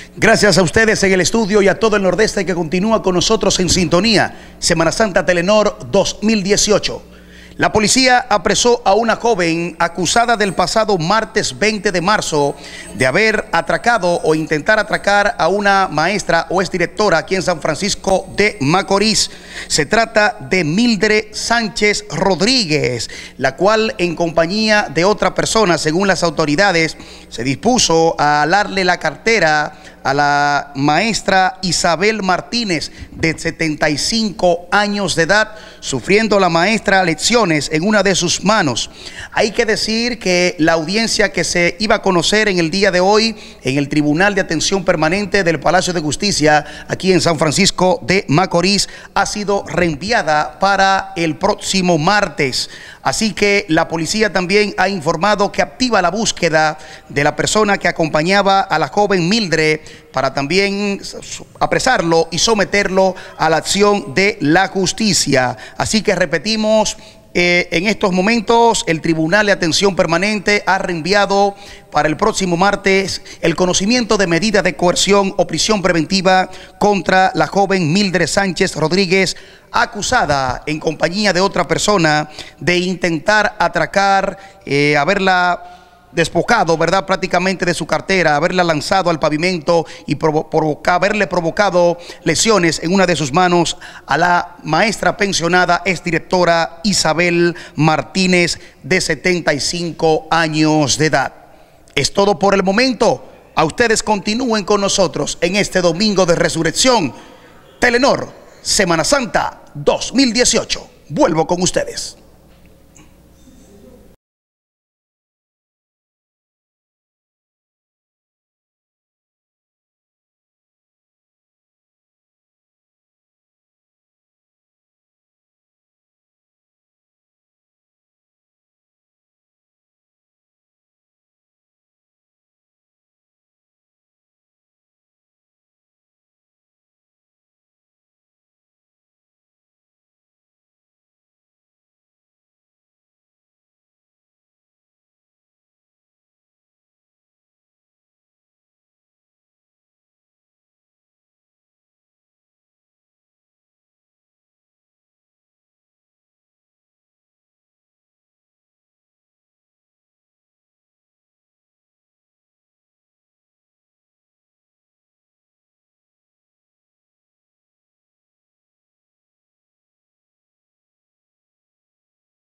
Gracias a ustedes en el estudio y a todo el Nordeste que continúa con nosotros en sintonía. Semana Santa Telenor 2018. La policía apresó a una joven acusada del pasado martes 20 de marzo de haber atracado o intentar atracar a una maestra o exdirectora aquí en San Francisco de Macorís. Se trata de Mildred Sánchez Rodríguez, la cual en compañía de otra persona, según las autoridades, se dispuso a alarle la cartera a la maestra Isabel Martínez, de 75 años de edad, sufriendo la maestra lecciones en una de sus manos. Hay que decir que la audiencia que se iba a conocer en el día de hoy en el Tribunal de Atención Permanente del Palacio de Justicia aquí en San Francisco de Macorís ha sido reenviada para el próximo martes. Así que la policía también ha informado que activa la búsqueda de la persona que acompañaba a la joven Mildred para también apresarlo y someterlo a la acción de la justicia. Así que repetimos, en estos momentos el Tribunal de Atención Permanente ha reenviado para el próximo martes el conocimiento de medida de coerción o prisión preventiva contra la joven Mildred Sánchez Rodríguez, acusada en compañía de otra persona de intentar atracar, haberla despojado, ¿verdad?, prácticamente de su cartera, haberla lanzado al pavimento y haberle provocado lesiones en una de sus manos a la maestra pensionada exdirectora Isabel Martínez, de 75 años de edad. Es todo por el momento. A ustedes continúen con nosotros en este domingo de resurrección. Telenor, Semana Santa 2018. Vuelvo con ustedes.